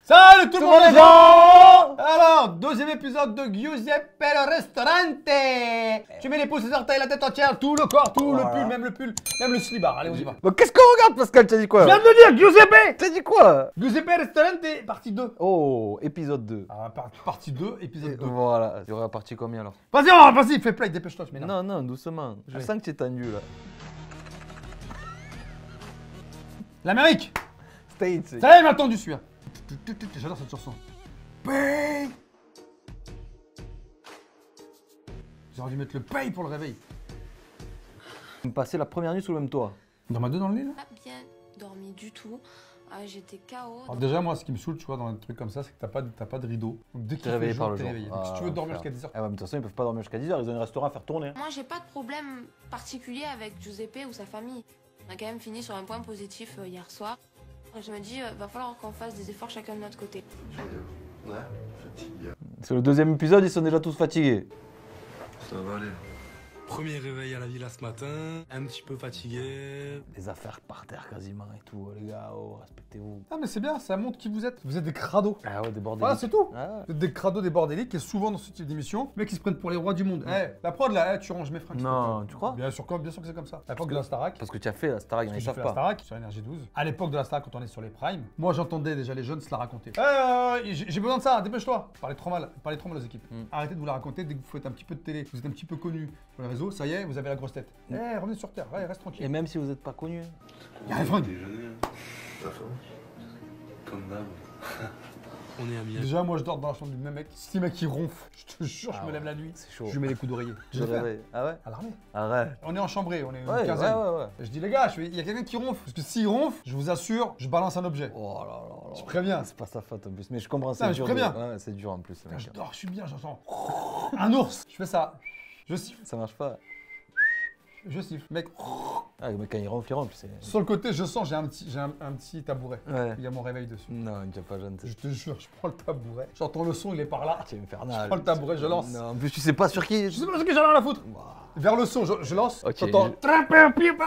Salut tout le monde les gens. Alors, deuxième épisode de Giuseppe le Ristorante. Tu mets les pouces, les orteils, la tête entière, tout le corps, tout le pull, même le slibard. Allez, on y va. Bah, qu'est-ce qu'on regarde, Pascal? T'as dit quoi? Je viens de le dire, Giuseppe. T'as dit quoi? Giuseppe Ristorante, partie 2. Oh, épisode 2. Ah, partie 2, épisode 2. Voilà, il y aura partie combien alors? Vas-y, fais play, dépêche-toi, je m'énerve. Non, non, doucement. Je sens que tu es tendu là. L'Amérique. States. Ça y est, il m'a attendu celui-là. J'adore cette chanson. Paye. J'aurais dû mettre le paye pour le réveil. On passait la première nuit sous le même toit. Dans ma deux dans le lit là. Pas bien dormi du tout. J'étais KO. Alors déjà moi ce qui me saoule tu vois dans un truc comme ça c'est que t'as pas de rideau. Donc dès qu'il T'es fait réveillé jour, par le t'es jour. réveillé. Donc si tu veux dormir jusqu'à 10h. Ah ouais, mais de toute façon ils peuvent pas dormir jusqu'à 10h, ils ont un restaurant à faire tourner. Moi, j'ai pas de problème particulier avec Giuseppe ou sa famille. On a quand même fini sur un point positif hier soir. Je me dis, va falloir qu'on fasse des efforts chacun de notre côté. Ouais, fatigué. C'est le deuxième épisode, ils sont déjà tous fatigués. Ça va aller. Premier réveil à la villa ce matin, un petit peu fatigué. Les affaires par terre quasiment et tout, les gars, oh, respectez-vous. Ah mais c'est bien, ça montre qui vous êtes. Vous êtes des crados. Ah ouais, des bordéliques. Voilà c'est tout. Ah. Vous êtes des crados, des bordéliques et souvent dans ce type d'émission, les mecs ils se prennent pour les rois du monde. Eh, la prod là, tu ranges mes fringues. Non, tu crois? Bien sûr que c'est comme ça. À l'époque de la Starac. Parce que tu as fait la Starac, ils J'ai savent fait la pas. Starac sur Énergie 12. À l'époque de la Starac, quand on est sur les primes, moi j'entendais déjà les jeunes se la raconter. J'ai besoin de ça, dépêche-toi. Parlez trop mal aux équipes. Arrêtez de vous la raconter dès que vous faites un petit peu de télé, vous êtes un petit peu connu sur les réseaux, ça y est, vous avez la grosse tête. Eh, revenez sur terre, ouais, reste Et tranquille. même si vous n'êtes pas connu. Y'a les fringues. Déjeuner. Ta femme. Comme d'hab. On est amis. Déjà, moi je dors dans la chambre du même mec. Si le mec il ronfle, je te jure, je me lève la nuit. C'est chaud. Je lui mets les coups d'oreiller. Je Je le fais réveille. Ah ouais? à l'armée. Arrête. On est en chambrée, on est une Ouais, ouais, quinzaine. ouais. Je dis les gars, il y a quelqu'un qui ronfle. Parce que s'il ronfle, je vous assure, je balance un objet. Oh là là là. Je préviens. C'est pas sa faute en plus, mais je comprends, Non, c'est mais dur. je préviens. Ouais, c'est dur en plus. Putain, mec. je dors, je suis bien, j'entends. Un ours. Je fais ça. Je siffle. Ça marche pas. Je siffle. Mec, Ah, mais quand il ronfle, c'est. sur le côté, je sens, j'ai un petit tabouret. Ouais. Il y a mon réveil dessus. Non, il n'y a pas jeune. Je te jure, je prends le tabouret. J'entends le son, il est par là. C'est Je infernal. prends le tabouret, je lance. Non, en plus, tu sais pas sur qui. Je sais pas ce que j'en ai à la foutre. Vers le son, je lance. Ok. J'entends. Trapper,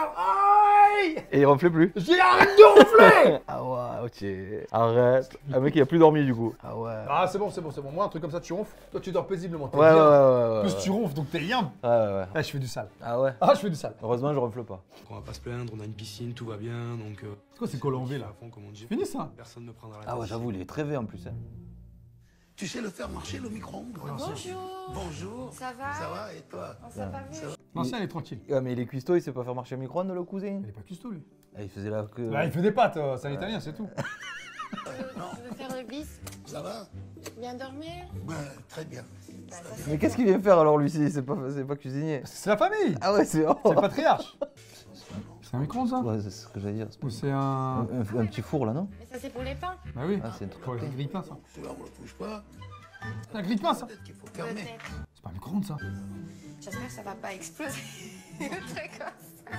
aïe. Et il ronflait plus. Je dis arrête de ronfler. Ah ouais, ok. Arrête. Un mec, il a plus dormi du coup. Ah ouais. Ah, c'est bon. Moi, un truc comme ça, tu ronfles. Toi, tu dors paisiblement. T'es Ouais, bien. ouais. Plus tu ronfles, donc t'es bien. Ouais. Ah, je fais du sale. Ah ouais. Ah, je fais du sale. Heureusement, je ronfle pas. On va pas se plaindre, on a une piscine, tout va bien, donc. C'est quoi ces colons là? à fond, comme on dit. Fini ça. Personne ne prendra la Ah ouais, tête. j'avoue, il est très V en plus. Hein. Tu sais le faire marcher le micro-ondes? Bonjour. Bonjour. Ça va? Ça va et toi? On s'est pas vu. L'ancien, il est tranquille. Ouais, mais il est cuistot, il sait pas faire marcher le micro-ondes, le cousin. Il est pas cuistot, lui. Ah, il faisait la queue. Là, il fait des pâtes, c'est un italien, c'est tout. Tu veux faire le bis? Ça va? Bien dormir? Ben, très bien. Bah, ça, Mais qu'est-ce qu'il vient faire alors lui si c'est pas cuisinier? C'est la famille. Ah ouais, c'est. C'est le patriarche. C'est un micro-ondes, ça? Ouais, c'est ce que j'allais dire. c'est pas- Ou c'est un. Un petit four là, non? Mais ça, c'est pour les pains. Bah oui. Ah, c'est un truc. Pour les grille-pain, ça. Celui-là, on le touche pas. C'est un grille-pain, ça. Peut-être qu'il faut fermer. Peut-être. C'est pas un micro-ondes, ça. J'espère que ça va pas exploser. Le truc comme ça.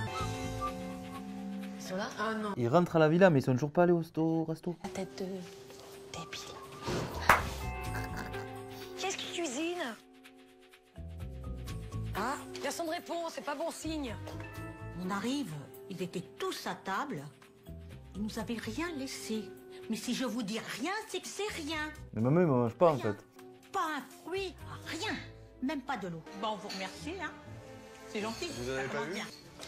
Ils sont là? Ah non. Ils rentrent à la villa, mais ils sont toujours pas allés au resto. La tête de débile. Qu'est-ce qui cuisine? Ah, personne ne répond, c'est pas bon signe. On arrive, ils étaient tous à table. Ils nous avaient rien laissé. Mais si je vous dis rien, c'est que c'est rien. Mais maman, il mange pas en fait. Pas un fruit, rien. Même pas de l'eau. Bon, on vous remercie, hein. C'est gentil. Vous avez pas vu?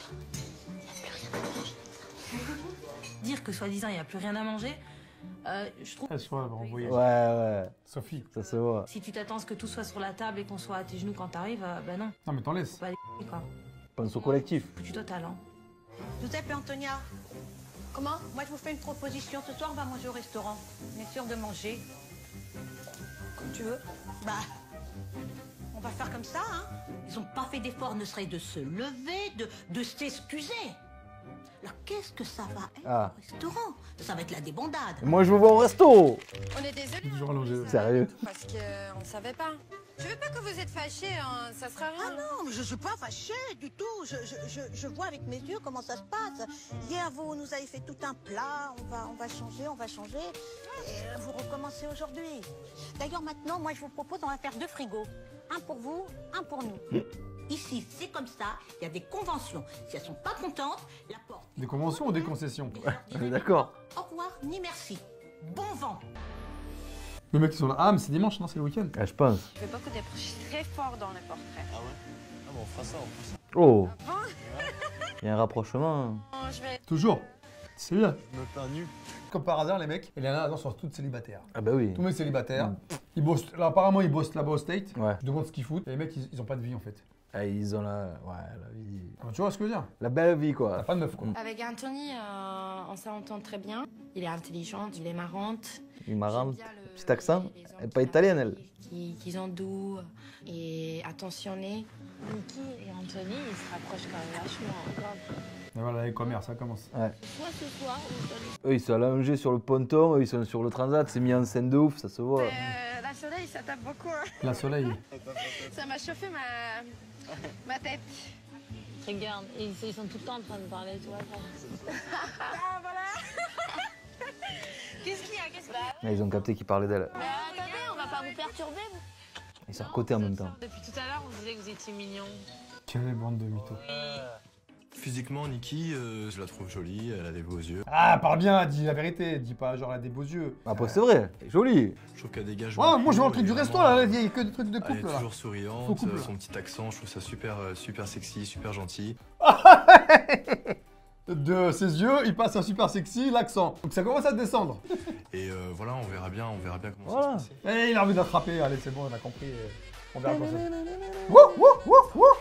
Dire que soi-disant il n'y a plus rien à manger, je trouve. Elle soit envoyée. Ouais. Sophie. Ça se voit. Si tu t'attends à ce que tout soit sur la table et qu'on soit à tes genoux quand t'arrives, bah non, Non, mais t'en laisses. faut pas les quoi. Pense au collectif. Foutu total, hein. Giuseppe et Antonia, comment? Moi, je vous fais une proposition. Ce soir, on va manger au restaurant. On est sûr de manger. Comme tu veux. Bah, on va faire comme ça, hein. Ils n'ont pas fait d'effort, ne serait de se lever, de s'excuser. Alors, qu'est-ce que ça va être Ah. au restaurant? Ça va être la débandade. Moi, je vous vois au resto. On est désolé. Toujours allongé. Sérieux. Parce qu'on ne savait pas. Je veux pas que vous êtes fâchés, hein. Ça sera rien. Ah non, mais je suis pas fâchée du tout. Je vois avec mes yeux comment ça se passe. Hier, vous nous avez fait tout un plat. On va changer. Et vous recommencez aujourd'hui. D'ailleurs, maintenant, moi, je vous propose, on va faire 2 frigos. Un pour vous, un pour nous. Ici, c'est comme ça. Il y a des conventions. Si elles sont pas contentes, la porte. Des conventions ou des concessions? On est d'accord. Au revoir, ni merci. Bon vent. Le mec, ils sont là. Ah, mais c'est dimanche, non, c'est le week-end. Ah, je pense. Je fais beaucoup de je suis très fort dans les portraits. Ah ouais? Ah bon, on fera ça, on fera ça. Oh, Bon, il y a un rapprochement. je vais... Toujours. C'est bien. Je me peins nu. Comme par hasard, les mecs, et les nanas sont tous célibataires. Ah bah oui. Tous les mecs célibataires. Ils bossent. Là, apparemment, ils bossent là-bas au State. Ouais. Je demande ce qu'ils foutent. Et les mecs, ils ont pas de vie en fait. Ah, ils ont la vie. Ah, tu vois ce que je veux dire? La belle vie, T'as quoi. pas de meuf, quoi. Avec Anthony, on s'entend très bien. Il est intelligent, il est marrante. Il marrante. J'aime bien le- Petit accent. les hommes Elle est qui pas italienne, elle. Qui sont doux et attentionnés. Niki et Anthony, ils se rapprochent quand même vachement. Et voilà, les commerces, ça commence. Ouais. Soit ce soir ou Eux, ils sont allongés sur le ponton, eux, ils sont sur le transat. C'est mis en scène de ouf, ça se voit. La soleil, ça tape beaucoup. Hein. La soleil. Ça m'a chauffé ma tête. Regarde, ils sont tout le temps en train de parler, tu vois. Ah, voilà. Qu'est-ce qu'il y a? Là, ils ont capté qu'ils parlaient d'elle. attendez, on va pas vous perturber. Ils sont à côté en même temps. Depuis tout à l'heure, on disait que vous étiez mignons. Quelle bande de mythos. Physiquement, Niki, je la trouve jolie, elle a des beaux yeux. Ah, parle bien, dis la vérité. Dis pas genre elle a des beaux yeux. Après, c'est vrai, joli. Je trouve qu'elle dégage. Ouais, moi je vois le beaucoup, truc du elle est resto vraiment- là, il y a que des trucs de Elle est couple là. toujours Faut souriante, couple, là. son petit accent, je trouve ça super, super sexy, super gentil. De ses yeux, il passe un super sexy, l'accent. Donc ça commence à descendre. Et voilà, on verra bien comment Voilà. ça se passe. Et il a envie d'attraper, allez c'est bon, on a compris. On verra comment ça. Wouh, wouh, wouh, wouh.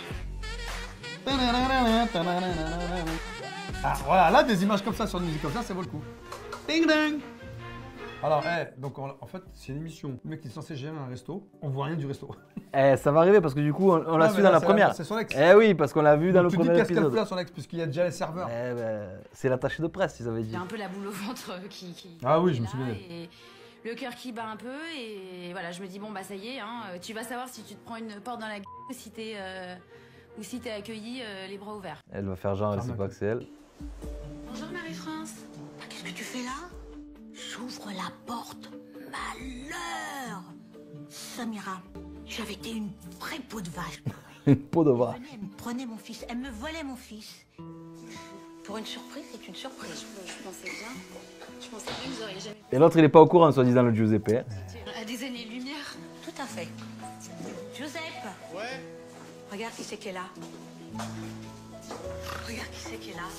Ah voilà, là des images comme ça sur une musique comme ça vaut le coup. Ding ding. Alors, donc en fait, c'est une émission. Le mec il est censé gérer un resto, on voit rien du resto. Eh, ça va arriver parce que du coup, on l'a Non, su mais dans là, la c'est première. C'est son ex. Eh oui, parce qu'on l'a vu dans le Tu dis premier qu'est-ce qu'elle épisode. fait à son ex, puisqu'il y a déjà les serveurs. Eh ben, c'est l'attaché de presse, ils avaient dit. J'ai un peu la boule au ventre qui Ah oui, qui je me est souviens. là, et le cœur qui bat un peu et voilà, je me dis bon bah ça y est, hein, tu vas savoir si tu te prends une porte dans la gueule ou si t'es accueilli les bras ouverts. Elle va faire genre, elle sait pas que c'est elle. Bonjour Marie-France. Qu'est-ce que tu fais là? J'ouvre la porte. Malheur! Samira, j'avais été une vraie peau de vache. Une peau de vache. Elle me prenait mon fils, elle me volait mon fils. Pour une surprise, c'est une surprise. Je pensais bien que vous auriez jamais Et l'autre, il est pas au courant, soi-disant, le Giuseppe. à des années-lumière. Tout à fait. Giuseppe! Ouais. Regarde qui c'est qui est là. Regarde qui c'est qui est là.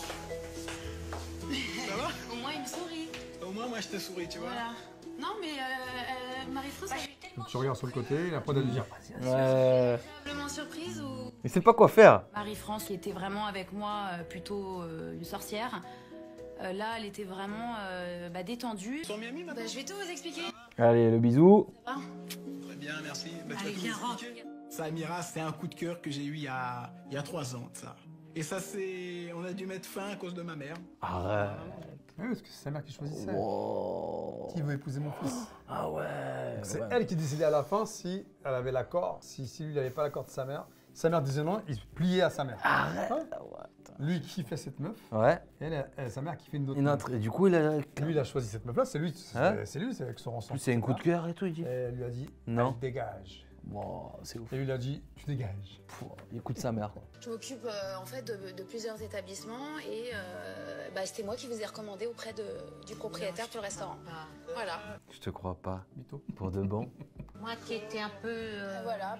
Ça va? Au moins il me sourit. Au moins, moi, je te souris, tu vois. Voilà. Non mais Marie-France, elle est Donc tu regardes sur le côté, et après de lui dire. Ouais. agréablement surprise ou Il sait pas quoi faire. Marie-France qui était vraiment avec moi plutôt une sorcière. Là, elle était vraiment détendue. Ils sont Miami maintenant? Je vais tout vous expliquer. Allez, le bisou. Très bien, merci. Bah, tu Allez, vas tout viens, m'expliquer. Samira, c'est un coup de cœur que j'ai eu il y a 3 ans de ça. Et ça, on a dû mettre fin à cause de ma mère. Arrête. Oui, parce que c'est sa mère qui choisissait. Wow. Qui veut épouser mon fils? Ah ouais. C'est ouais. elle qui décidait à la fin si elle avait l'accord, si lui il n'avait pas l'accord de sa mère. Sa mère disait non, il se pliait à sa mère. Arrête. Ouais. Ah ouais, attends. Lui il kiffait cette meuf, Ouais. et sa mère kiffait une autre. Une meuf. autre. Et du coup, il a. Lui il a choisi cette meuf-là, c'est lui, Hein c'est lui, c'est avec son rançon. C'est un coup de cœur et tout, il dit. Et elle lui a dit, Non. allez, dégage. Wow, c'est ouf. Et lui il a dit, tu dégages. Il écoute sa mère. Je m'occupe en fait de plusieurs établissements et c'était moi qui vous ai recommandé auprès du propriétaire du restaurant. Voilà. Je te crois pas. Mytho. Pour de bon. Moi qui étais un peu... Voilà,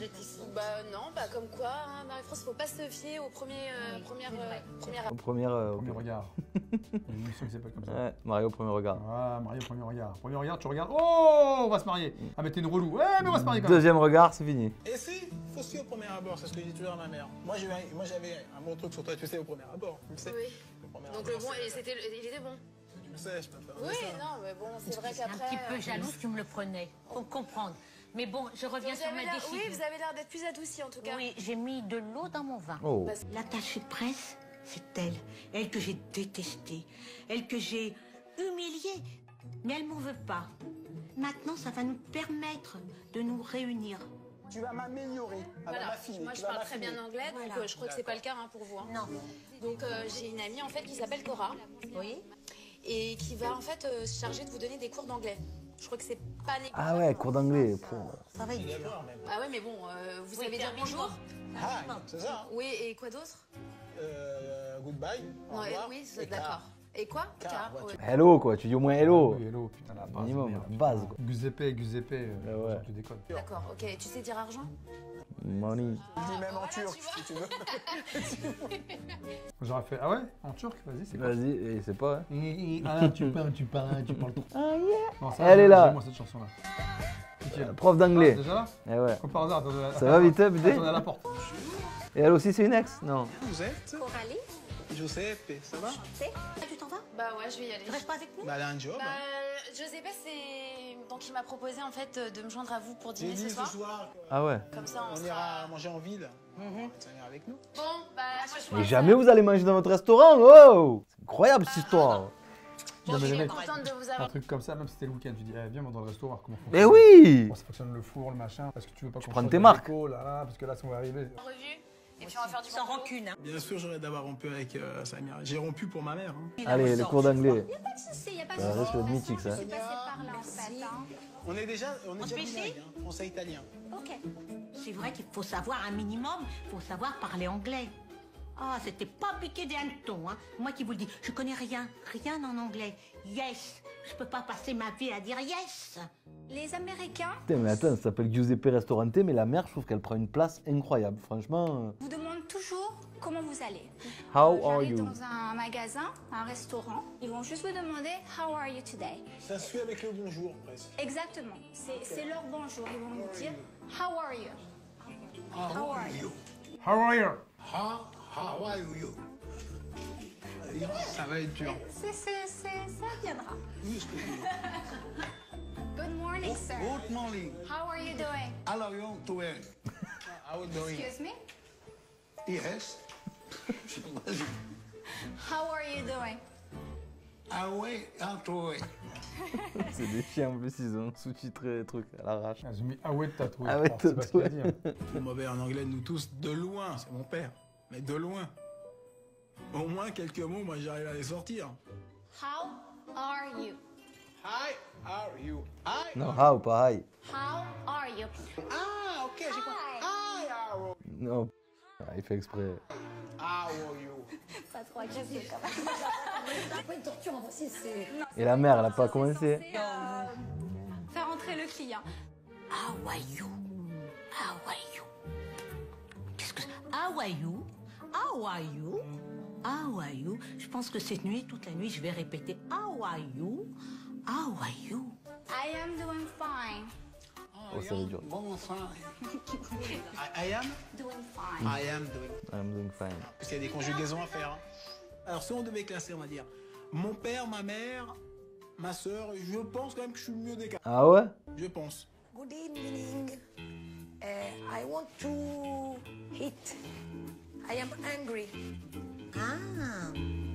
comme quoi, hein, Marie-France, faut pas se fier aux premières Au premier. Premier regard. Il y a une émission qui s'appelle comme ça. Ouais, Mario au premier regard. Ah, marié au premier regard. Premier regard, tu regardes. Oh, on va se marier. Ah, mais t'es une relou. Ouais, mais on va se marier quand même. Deuxième regard, c'est fini. Et si, faut se fier au premier abord, c'est ce que je dis toujours à ma mère. Moi, j'avais un bon truc sur toi, tu sais, au premier abord. Tu le sais. Oui. Le premier Donc abord, le bon, c'est- il était bon. Tu le sais, je peux te faire Oui, ça. non, mais bon, c'est vrai C'est un qu'après. petit peu jaloux que tu me le prenais. Faut comprendre. Mais bon, je reviens sur ma décision. Oui, vous avez l'air d'être plus adouci en tout cas. Oui, j'ai mis de l'eau dans mon vin. Oh. L'attachée de presse, c'est elle. Elle que j'ai détestée. Elle que j'ai humiliée. Mais elle m'en veut pas. Maintenant, ça va nous permettre de nous réunir. Tu vas m'améliorer. Voilà. Moi, je parle très bien anglais, donc Voilà. je crois que c'est pas le cas hein, pour vous. hein. Non. Donc j'ai une amie en fait qui s'appelle Cora Oui. et qui va en fait se charger de vous donner des cours d'anglais. Je crois que c'est pas négociable. Ah ouais, cours d'anglais. Ça va être dur. D'accord, même. Ah ouais, mais bon, vous savez dire bonjour. Ah, c'est ça. Oui, et quoi d'autre? Goodbye. Au Non, revoir. oui, et d'accord. Et quoi? Car, ouais. Hello quoi, tu dis au moins hello. Oui, hello, putain, la base. Minimum, merde. base quoi. Giuseppe, ouais. tu déconnes. D'accord, ok. Tu sais dire argent? Money. Je dis même en turc, si tu veux. J'aurais fait, ah ouais, en turc, vas-y, c'est quoi? Vas-y, et c'est pas. Hein. Ah, tu parles trop. Ah yeah. Non, ça, Elle est là. moi cette chanson-là. Prof d'anglais. Déjà là? Eh ouais. Comme par hasard, Ça va vite, hein, bébé? on est à la porte. Et elle aussi, c'est une ex? Non. Vous êtes Coralie, Giuseppe, ça va? tu t'en vas? Bah ouais, je vais y aller. Tu restes pas avec nous? Bah, elle a un job. Bah, hein. Giuseppe, c'est... Donc il m'a proposé en fait de me joindre à vous pour J'ai dîner dit ce soir. Ah ouais. Comme ça, on On sera... ira manger en ville. Tu vas venir avec nous. Bon, bah moi je Mais jamais vous allez manger dans votre restaurant, oh! C'est incroyable cette histoire. Bon, Non, mais je les suis mecs, contente de vous un avoir. truc comme ça, même si c'était le week-end, tu dis, eh, viens dans le resto, voir comment Mais fonctionne. oui! Comment ça fonctionne le four, le machin. Parce que tu veux pas qu'on prends change tes de marques. déco, là, parce que là, ça va arriver. Revue. Et puis on va faire du Sans bon boulot. rancune, hein. Bien sûr, j'aurais d'avoir rompu avec Samir. J'ai rompu pour ma mère. Hein. Allez, les cours d'anglais. Y a pas de souci, y a pas de Ça souci. reste le mythique ça. Je suis passée par là en fait. Hein. On est déjà se fait ici bilingue, hein, français-italien. Ok. C'est vrai qu'il faut savoir un minimum, il faut savoir parler anglais. Ah, c'était pas piqué des hannetons, hein. Moi qui vous le dis, je connais rien en anglais. Yes, je peux pas passer ma vie à dire yes. Les Américains Putain, mais attends, ça s'appelle Giuseppe Restaurante, mais la mère, je trouve qu'elle prend une place incroyable. Franchement. vous demandent toujours comment vous allez. How are J'arrive you? dans un magasin, un restaurant, ils vont juste vous demander How are you today? Ça se fait avec le bonjour, presque. Exactement, c'est leur bonjour. Ils vont nous dire How are you? How are you? How are you? How are you? Ça va être dur. Ça viendra. Good morning, sir. Good morning. How are you doing? How are you doing? How are you doing? Excuse me? Yes. How are you doing? How are you doing? C'est des chiens en plus, ils ont sous-titré les trucs à l'arrache. Ils ont mis ah ouais, tatoué. Ah ouais, Alors, c'est pas ce qu'il a tatoué. dit, hein. Le mauvais en anglais de nous tous, de loin, c'est mon père. Mais de loin. Au moins quelques mots, moi j'arrive à les sortir. How are you? Hi, are you? Hi. Non, how, pas hi. How are you? Ah, ok, j'ai compris. Hi, are you? Non, ah, il fait exprès. How are you? Pas trop agressif quand même. Pas une torture, en vrai, c'est... Et la mère, elle a pas commencé. Faire entrer le client. How are you? How are you? Qu'est-ce que c'est? How are you? How are you? How are you? Je pense que cette nuit, toute la nuit, je vais répéter How are you? How are you? I am doing fine. Oh, ça va être dur. Bon sang. I am? Doing fine. I am doing. I'm doing fine. Parce qu'il y a des conjugaisons à faire. Hein. Alors, si on devait classer, on va dire mon père, ma mère, ma soeur, je pense quand même que je suis le mieux des cas. Ah ouais? Je pense. Good evening. I want to eat. I am angry. Ah.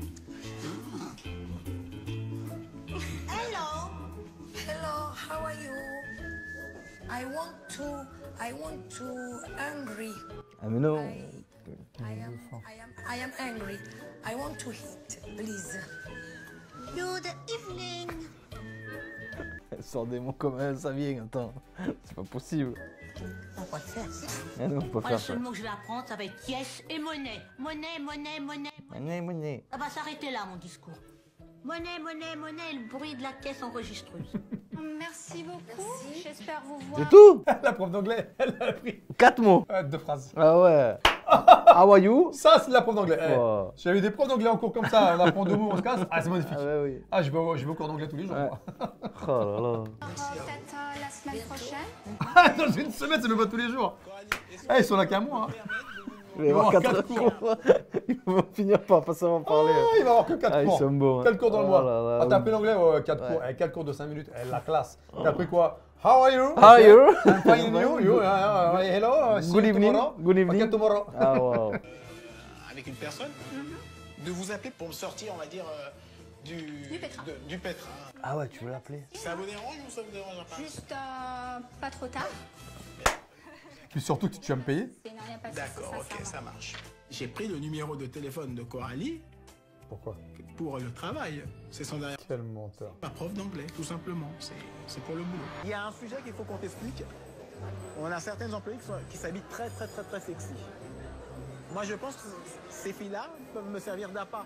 Hello. Hello, how are you? I want to angry. Ah mais non. I am angry. I want to eat, please. Good evening. Elle sort des mots comme ça vient, attends. C'est pas possible. On va le faire. Ah non, on peut pas Moi, le faire seul ça. mot que je vais apprendre, ça va être yes et monnaie. Monnaie, monnaie, monnaie. Monnaie. Ça va s'arrêter là, mon discours. Monnaie, monnaie, monnaie, et le bruit de la caisse enregistreuse. Merci beaucoup. J'espère vous voir. C'est tout? La prof d'anglais, elle a appris 4 mots. 2 phrases. Ah ouais. How are you? Ça, c'est de la prof d'anglais. Eh, Oh. J'avais des profs d'anglais en cours comme ça, on apprend 2 mots, on se casse. Ah, c'est magnifique. Ah ouais, oui. Ah, je vais au cours d'anglais tous les jours. Ouais. moi. Oh là là. Peut-être la semaine prochaine. Ah, dans une semaine, c'est même pas tous les jours. Eh, ils sont là qu'à moi. Hein. Il va y avoir avoir 4 quatre cours. cours. Ils vont finir par pas savoir parler. Ah, il va avoir que 4 Ah, ils cours. sont bons. hein. 4 cours dans le Oh mois. là là, Ah, t'as oui. appris l'anglais, 4 Ouais. cours. 4 cours de 5 minutes. La classe. T'as appris quoi? How are you? How are you? I'm fine, you? Hello? See Good you evening. tomorrow? Good evening. Okay, tomorrow. Ah wow. Avec une personne, de vous appeler pour me sortir, on va dire, du pétrin. Du pétrin. Ah ouais, tu veux l'appeler? Ça vous dérange ou ça vous dérange pas? Juste pas trop tard. Puis surtout que tu vas me payer. Non, y a pas de D'accord, souci, ok, sincèrement. ça marche. J'ai pris le numéro de téléphone de Coralie Pourquoi? pour le travail. C'est son dernier. Quel menteur. Ma prof d'anglais, tout simplement. C'est pour le boulot. Il y a un sujet qu'il faut qu'on t'explique. On a certaines employées qui s'habillent très sexy. Moi, je pense que ces filles-là peuvent me servir d'appât.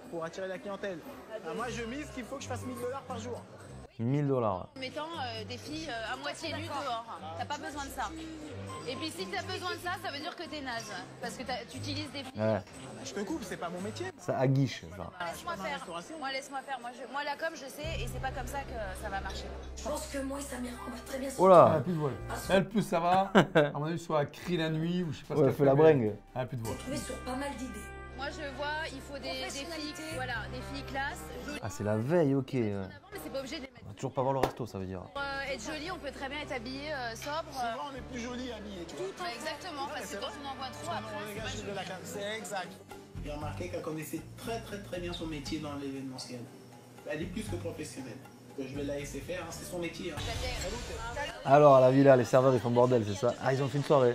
pour attirer la clientèle. Moi, je mise qu'il faut que je fasse 1000 $ par jour. 1000 $. Mettant des filles à moitié nues dehors. T'as pas besoin de ça. Et puis si t'as besoin de ça, ça veut dire que t'es naze. Parce que tu utilises des filles. Ouais. Je te coupe, c'est pas mon métier. Ça aguiche, genre. Laisse-moi faire. Moi, laisse-moi faire. Moi, la com, je sais, et c'est pas comme ça que ça va marcher. Je pense que moi et Samir, on va très bien se Oh Elle a là. plus de voix. Elle, plus ça va. À mon avis, soit elle crie la nuit ou je sais pas ce Ouais, qu'elle fait la mais bringue. Elle a plus de voix. retrouver sur pas mal d'idées. Moi, je vois, il faut des filles, voilà, des filles classe, jolies. Ah, c'est la veille, ok. Ouais. Mais c'est pas obligé de les mettre. On va toujours pas voir le resto, ça veut dire. Pour être jolie, on peut très bien être habillé sobre. Souvent, on est plus joli habillé, tu vois. Ouais, exactement, parce que quand on en voit trop après, c'est pas joli. De la classe, c'est exact. J'ai remarqué qu'elle connaissait très bien son métier dans l'événementiel. Elle est plus que professionnelle. Que je vais la laisser faire, hein, c'est son métier. Hein. Alors, à la villa, les serveurs, ils font bordel, c'est ça? Ah, ils ont fait une soirée.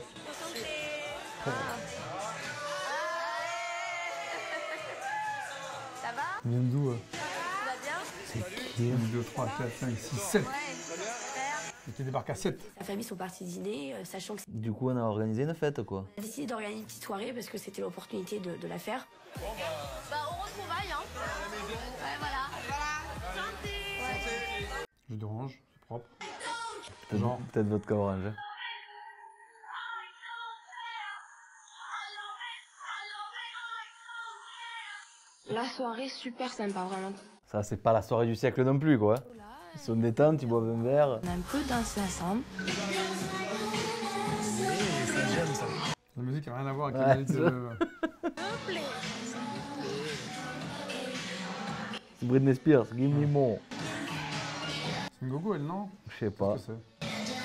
Ça va? Ils viennent d'où Tu vas bien? C'est qui? 1, 2, 3, 4, 5, 6, 7. Et qui débarque à 7. Sa famille sont partis dîner, sachant que Du coup, on a organisé une fête, quoi. on a décidé d'organiser une petite soirée parce que c'était l'opportunité de la faire. Bah, on retrouvaille, hein. Ouais, voilà. Santé! Jus d'orange, c'est propre. Peut-être vodka orange. La soirée super sympa, vraiment. Ça, c'est pas la soirée du siècle non plus, quoi. Ils sont détentes, ils boivent un verre. On a un peu dansé ensemble. La musique n'a rien à voir avec Ouais, la musique c'est de... C'est Britney Spears, give me more. C'est une gogo, elle, non? Je sais pas. Qu'est-ce que c'est?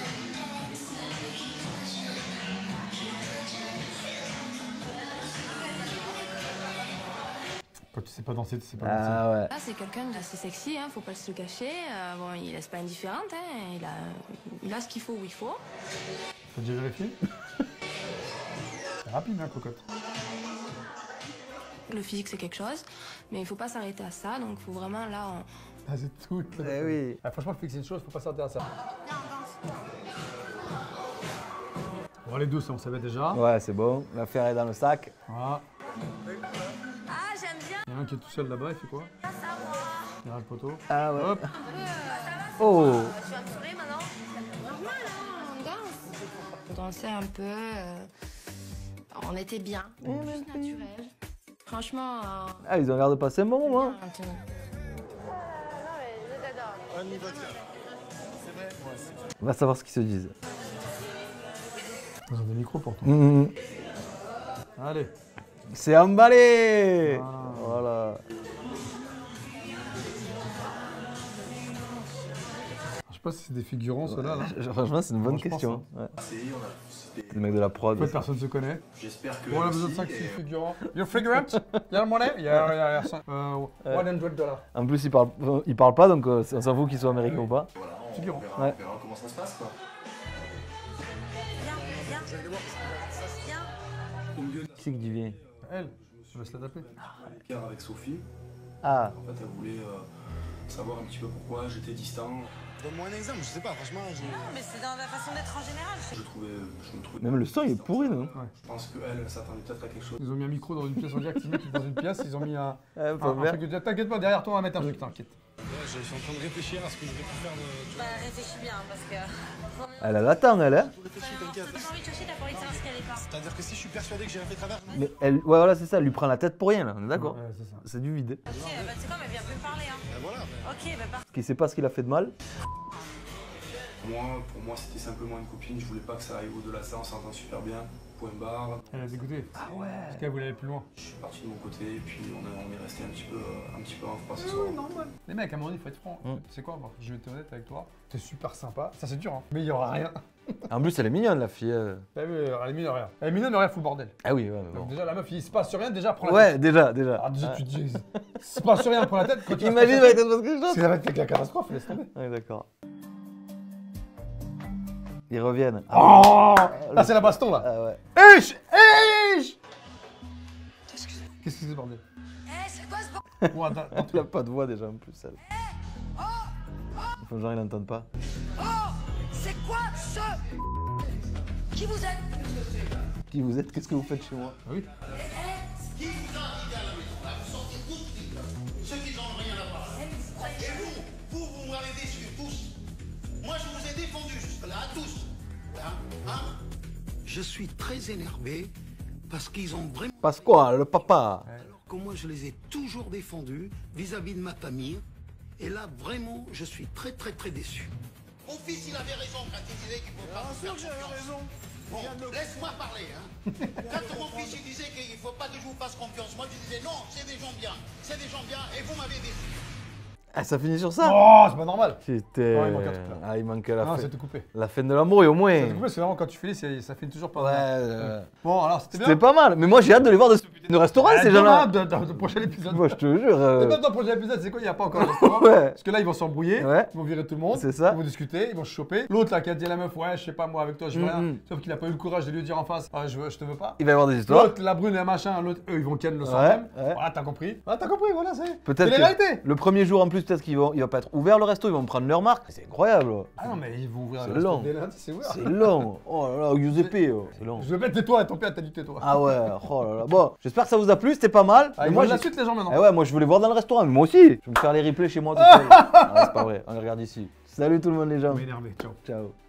Quand tu sais pas danser, tu sais pas danser. Ah ouais. Là, c'est quelqu'un d'assez sexy, hein, faut pas se le cacher. Bon, il laisse pas indifférente, hein, il a ce qu'il faut où il faut. T'as déjà vérifié? C'est rapide, hein, cocotte. Le physique, c'est quelque chose, mais il faut pas s'arrêter à ça, donc faut vraiment, là, Ah, c'est tout. Eh oui. Ah, franchement, le physique, c'est une chose, faut pas s'arrêter à ça. Bon, les deux, ça, on savait déjà. Ouais, c'est bon. L'affaire est dans le sac. Voilà. Ah, j'aime bien Il y en a un qui est tout seul là-bas, il fait quoi? Il y a le poteau. Ah ouais. Hop. Oh. Tu vas me saouler maintenant? normal, hein, on danse. On dansait un peu, on était bien, juste naturel. Franchement, Ah, ils ont l'air de passer un bon moment. On va savoir ce qu'ils se disent. Ils ont des micros pour toi. Mmh. Allez. C'est emballé. Ah. Voilà. Je sais pas si c'est des figurants, ceux-là. Là. Franchement, c'est une bonne Moi, je pense, question. Ouais. C'est Le mec de la prod. En fait, personne ne se connaît. J'espère que. Bon, on a besoin de 5-6 figurants. You figurant? You have money? Yeah, 100 $. En plus, il parle pas, donc on s'en fout qu'il soit américain ou pas. Voilà, on Figurant. verra, Ouais. on verra comment ça se passe, quoi. Qui c'est qui dit viens? Elle, je laisse la taper. Car avec Sophie, Ah, en fait, elle voulait savoir un petit peu pourquoi j'étais distant. Donne-moi un exemple, je sais pas, franchement. Mais c'est dans la façon d'être en général. Je me trouvais. même le son il est pourri, non? Je pense qu'elle s'attendait peut-être à quelque chose. Ils ont mis un micro dans une pièce, on dirait qu'ils mettent dans une pièce, ils ont mis un pas truc de... T'inquiète pas, derrière toi on va mettre un truc, t'inquiète. Je suis en train de réfléchir à ce que je vais faire de. Bah, réfléchis bien, parce que... Elle l'attend, elle, hein? Réfléchis, t'inquiète. T'as pas envie de chercher, t'as pas envie de savoir ce qu'elle est pas. C'est-à-dire que si je suis persuadé que j'ai rien fait travers, Mais elle, ouais, voilà, c'est ça, elle lui prend la tête pour rien, là, on est d'accord? Ouais, c'est ça. C'est du vide. Ok, bah tu sais quoi, mais viens plus me parler, hein. ben voilà. Ok, bah Parce qu'il sait pas ce qu'il a fait de mal. Pour moi, c'était simplement une copine. Je voulais pas que ça aille au-delà de ça. On s'entend super bien. Point barre. Elle a dégoûté. Ah ouais. Parce qu'elle voulait aller plus loin. Je suis parti de mon côté et puis on est resté un petit peu en froid ce soir. Normal. Les mecs, à un moment donné, il faut être franc. Mm. Tu sais quoi, bon, je vais être honnête avec toi. T'es super sympa. Ça, c'est dur, hein. Mais il y aura rien. En plus, elle est mignonne, la fille. T'as vu, elle est mignonne, rien. Elle est mignonne, mais rien, fout le bordel. Ah oui, ouais, mais bon. Donc, déjà, la meuf, il se passe sur rien, déjà, prends la Ouais, tête. déjà. Alors, déjà, tu te dis, il se passe sur rien, prends la tête. Quand tu vas se Imagine, passer- va être quelque chose. C'est ça va être la catastrophe, laisse tomber. Ouais, d'accord. Ils reviennent. Oh là, c'est la baston, là. Ah ouais. Eich. Qu'est-ce que c'est, ce bordel? c'est quoi ce bordel? Bon, attends, Elle a pas de voix déjà en plus, elle. Enfin, genre, ils l'entendent pas. C'est quoi ce... Qui vous êtes? Qui vous êtes? Qu'est-ce que vous faites chez moi? Ah oui. à tous. Je suis très énervé parce qu'ils ont vraiment... Pasquale, le papa. Alors que moi, je les ai toujours défendus vis-à-vis de ma famille. Et là, vraiment, je suis très, très, très déçu. Mon fils, il avait raison quand il disait qu'il ne faut pas faire confiance. Bon, laisse-moi parler. Quand mon fils il disait qu'il ne faut pas que je vous fasse confiance, moi je disais non, c'est des gens bien. C'est des gens bien et vous m'avez déçu. Ah, ça finit sur ça? Oh, c'est pas normal. C'était... Oh, il manquait un truc, là. Ah, il manquait la Non, fin. c'était coupé. La fin de l'amour, et au moins. C'est coupé, c'est vraiment quand tu finis, ça finit toujours par. Ouais. Bon, alors c'était bien. C'était pas mal. Mais moi, j'ai hâte de les voir de ce putain de restaurant, ces gens-là. Dans le prochain épisode. Moi, je te jure. Et même dans le prochain épisode, c'est quoi? Il n'y a pas encore de restaurant. Ouais. Parce que là, ils vont s'embrouiller. Ouais. Ils vont virer tout le monde. C'est ça. Ils vont discuter, ils vont se choper. L'autre là qui a dit à la meuf, ouais, je sais pas, moi avec toi, je veux rien. Sauf qu'il a pas eu le courage de lui dire en face, ah, je te veux pas. Il va y avoir des histoires. L'autre, la brune et machin, l'autre, eux, ils vont ken le soir Ouais, même. ouais. Voilà, t'as compris. Ah, t'as compris, voilà, c'est. Peut-être C'est la vérité. le premier jour en plus, peut-être qu'il va pas être ouvert le resto, ils vont me prendre leur marque. C'est incroyable. Ah non, mais ils vont ouvrir C'est le resto long. dès lundi, c'est ouvert. C'est long. Oh là là, Giuseppe, c'est long. Je vais mettre tais-toi, ton père t'a dit tais-toi. Ah ouais, oh là là. Bon, j'espère que ça vous a plu, c'était pas mal. Ah, Mais ils moi, veulent la j'ai- suite, les gens maintenant. Eh ouais, moi je voulais voir dans le restaurant, mais moi aussi. Je vais me faire les replays chez moi tout seul. Ah, c'est pas vrai, on les regarde ici. Salut tout le monde les gens. On est énervé, ciao. Ciao.